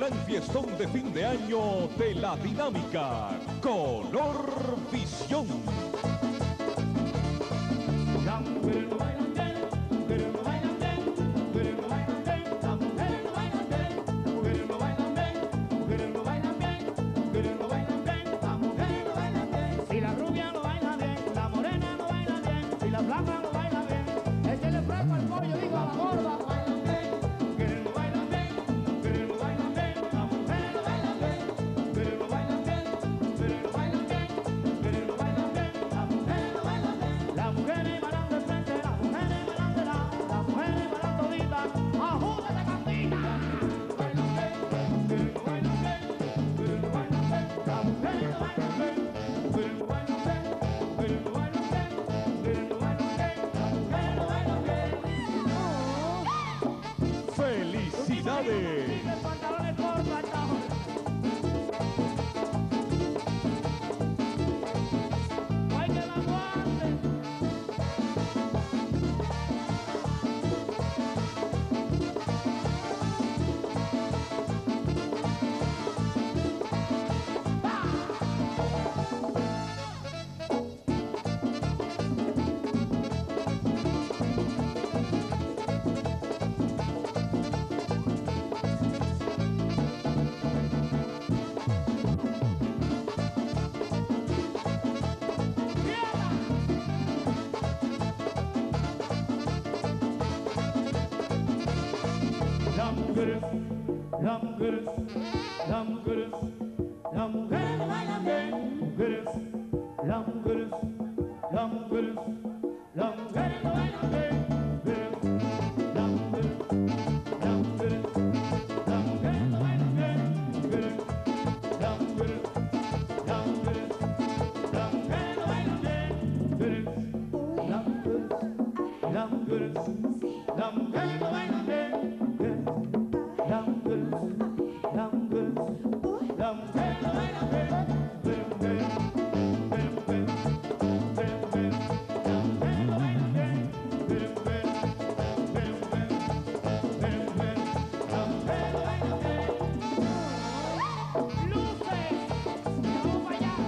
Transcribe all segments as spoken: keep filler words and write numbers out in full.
gran fiestón de fin de año de la dinámica Color Visión. Las mujeres no bailan bien, las mujeres no bailan bien, las mujeres no bailan bien, las mujeres no bailan bien, las mujeres no bailan bien, las mujeres no bailan bien, las mujeres no bailan bien, las mujeres no bailan bien. Si la rubia no baila bien, la morena no baila bien, si la blanca no baila bien, échale fresco al pollo, digo a la gorda. ¡Felicidades! Las mujeres, las mujeres, las mujeres, las mujeres no bailan bien. Mujeres, las mujeres, las mujeres, las mujeres no bailan bien. Mujeres, las mujeres, las mujeres, las mujeres no bailan bien. Mujeres, las mujeres, las mujeres, las mujeres no bailan bien. Mujeres, las mujeres, las mujeres, las mujeres no bailan bien. Las mujeres, las mujeres, las mujeres no bailan bien. Mujeres, mujeres, mujeres, mujeres, mujeres, mujeres, las mujeres no bailan bien. Mujeres, mujeres, mujeres, mujeres, mujeres, mujeres, las mujeres no bailan bien. ¡Luces! ¡Vamos para allá!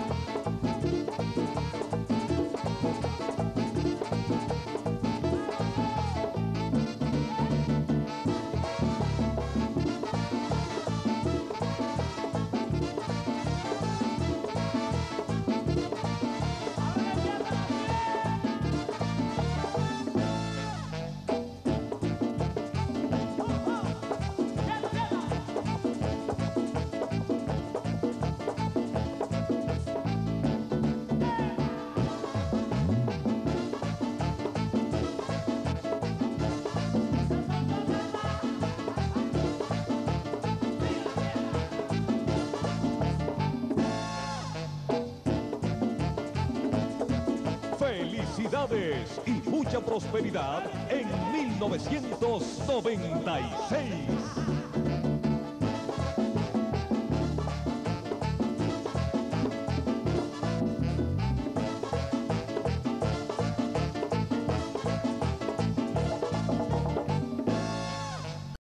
Felicidades y mucha prosperidad en mil novecientos noventa y seis.